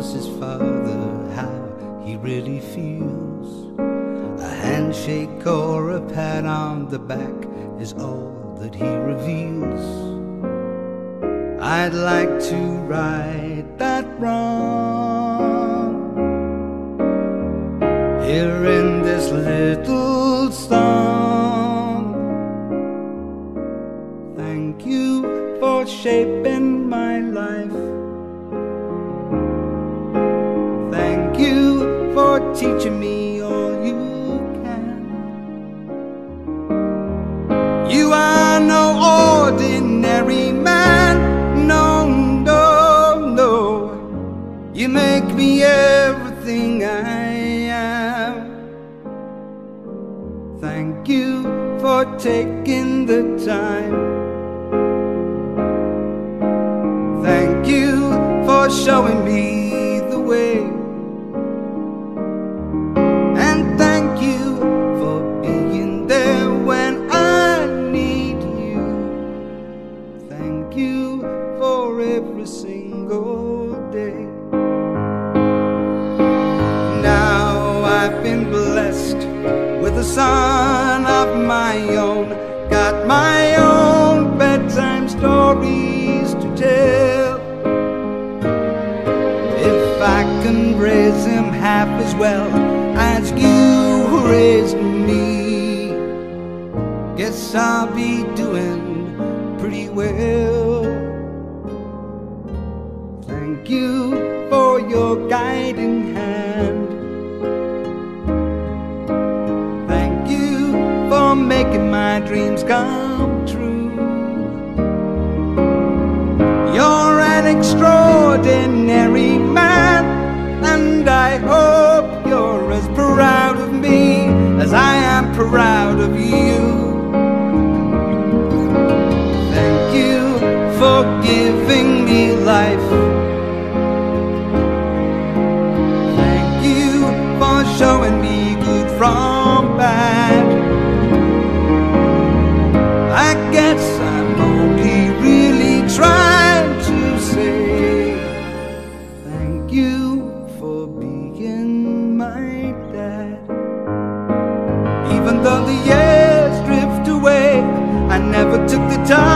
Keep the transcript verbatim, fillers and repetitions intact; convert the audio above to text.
tells his father how he really feels. A handshake or a pat on the back is all that he reveals. I'd like to right that wrong here in this little song. Thank you for shaping my life. Thank you for teaching me all you can. You are no ordinary man. No, no, no. You make me everything I am. Thank you for taking the time. Thank you for showing me the way. And thank you for being there when I need you. Thank you for every single day. Now I've been blessed with a son of my own, got my own bedtime stories to tell. If I can raise him half as well as you raised me, guess I'll be doing pretty well. Thank you for your guiding hand. Thank you for making my dreams come true. You're an extraordinary man, and I hope you're as proud of me as I am proud of you. Thank you for giving me life. Thank you for showing me good from bad. I guess I'm only really trying to say thank you for being my dad. Even though the years drift away, I never took the time